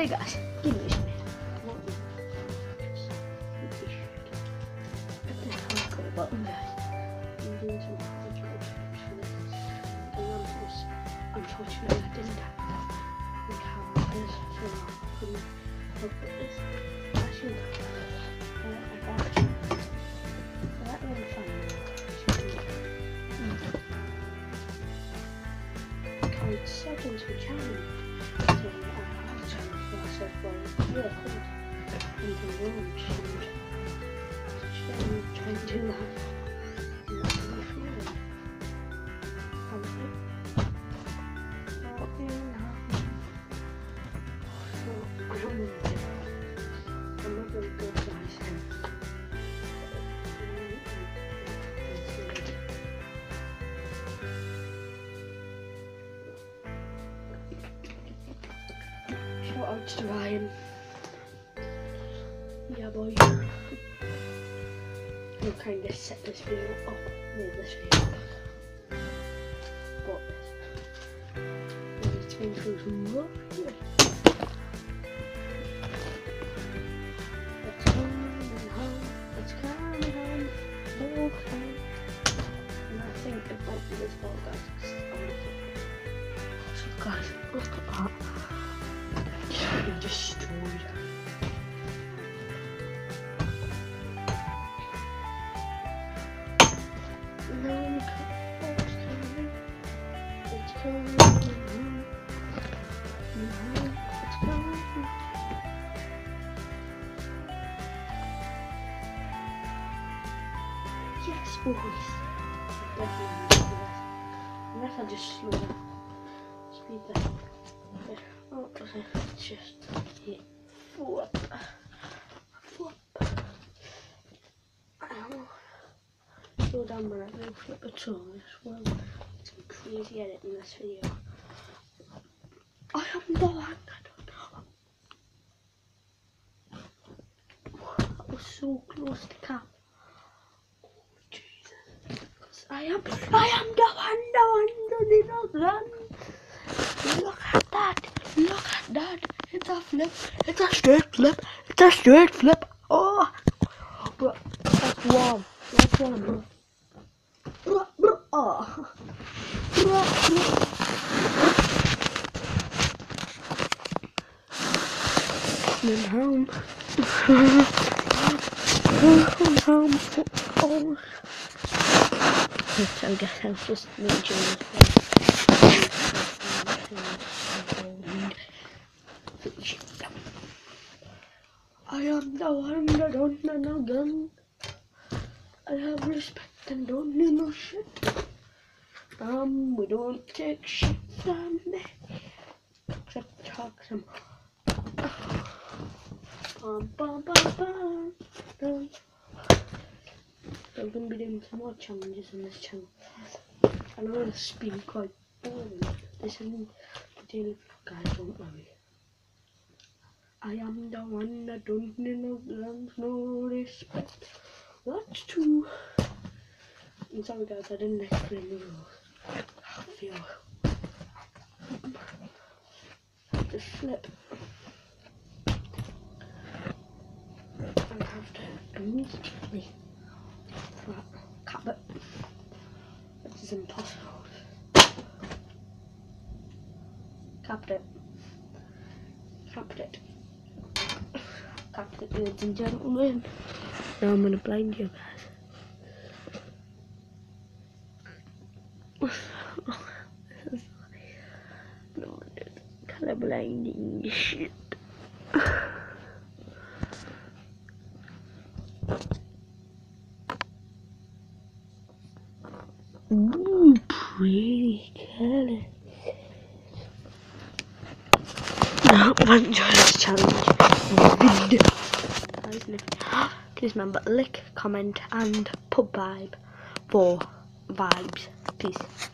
Hey guys, give me a minute. Button guys. I'm doing some trips for this. And unfortunately I didn't have the cameras, so I couldn't help this. Actually, I got it. So that was fun. I set into a challenge. So I had a challenge where I said, well, yeah, cool. And the launch and trying to do that. And that's what I feel. I don't know what to do. I'm not very good, guys. Shout out to Ryan. Yeah, boy. I'll kind of set this video up with this video. But let's go through some more. It's coming home. It's coming home. Okay. And I think it might be this ball, guys. So, guys, look at that. It's been destroyed. Yes, boys. Definitely. Unless I just slow down. Speed that. Oh, it's just hit. Flip. Ow. Slow down when I do flip at all as well. It's crazy editing this video. I am the one. That was so close to cap. Oh Jesus! I am the one. Look at that! It's a flip. It's a straight flip. Oh, but that's one. Oh. And home. Home. Oh. I guess I was just making this. I am the one that don't know no gun. I have respect and don't need no shit. We don't take shit from me. Except talk some. I'm going to be doing some more challenges on this channel. I know it's been quite boring. This isn't the daily vlog, guys, don't worry. I am the one that don't need no guns, no respect. That's true. I'm sorry guys, I didn't explain the rules. I feel. Just flip. I have to immediately cap it. This is impossible. Capped it, ladies and gentlemen. Now I'm gonna blind you guys. This is color blinding shit. Ooh, pretty color. Now, enjoy this challenge. Please remember, like, comment, and pub vibe for vibes. Peace.